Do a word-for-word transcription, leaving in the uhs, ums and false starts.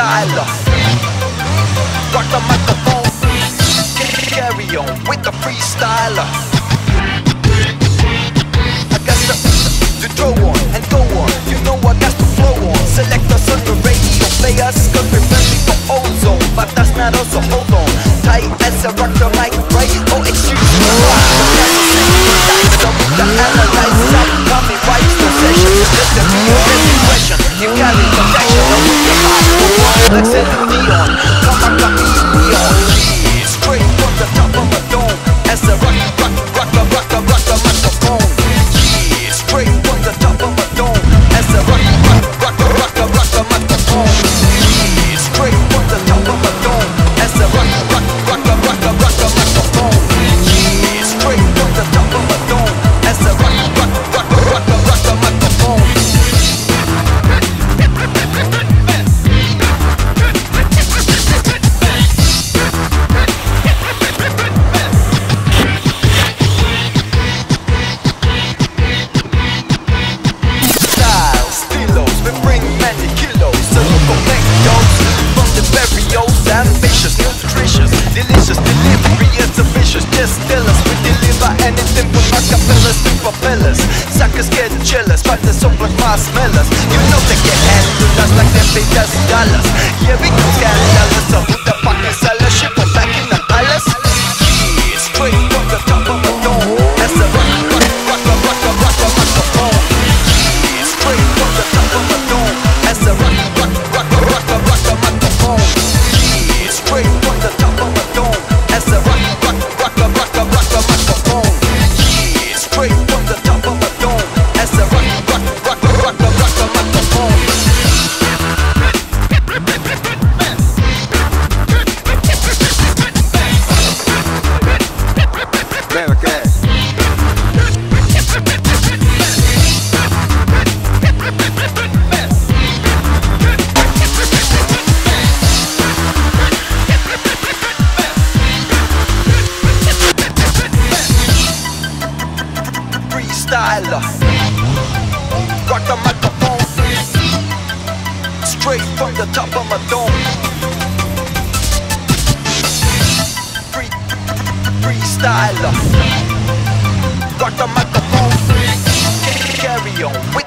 freestyler. Rock the microphone, carry on with the freestyler. I got to, to throw on and go on, you know I got to flow on. Select us on the radio, play us cause we're ready for ozone. But that's not also, hold on, tight as a rock the mic, right? Oh excuse me, the analyze up, coming right to session. Just to be your best impression, you carry protection over your heart. Flex and neon, come on, come neon. Straight from the top of a dome, as a rock, rock, rock, rock, rock, rock the microphone. Straight from the top of a dome, as a rock, rock, rock, rock, rock the microphone. Straight from the top of a dome, as a rock, rock, rock, rock, rock the microphone. Straight from the top of a dome, as a rock, rock, rock, rock, rock the microphone. Ambitious, nutritious, delicious, delivery is ambitious. Just tell us, we deliver anything from acapellas to propellers. Suckers get jealous, but they're so like marshmallows. You know they can handle us like they pay us dollars. Yeah, we can scandalous, so who the fuck is seller? Ship them back in the palace. Straight from the top of the dome, that's a rock, rock, rock, rock, rock, rock, rock, microphone. Straight from the top of the dome, that's a rock, rock, rock, rock, rock, rock, the microphone. Straight from the top of a dome, as a rock, rock, rock, rock, rock, rock the microphone. Straight from the top of a dome, as a rock, rock, rock, rock, rock the microphone. Freestyler, rock the microphone. Straight from the top of my dome. Free, freestyler, rock the microphone. Carry on with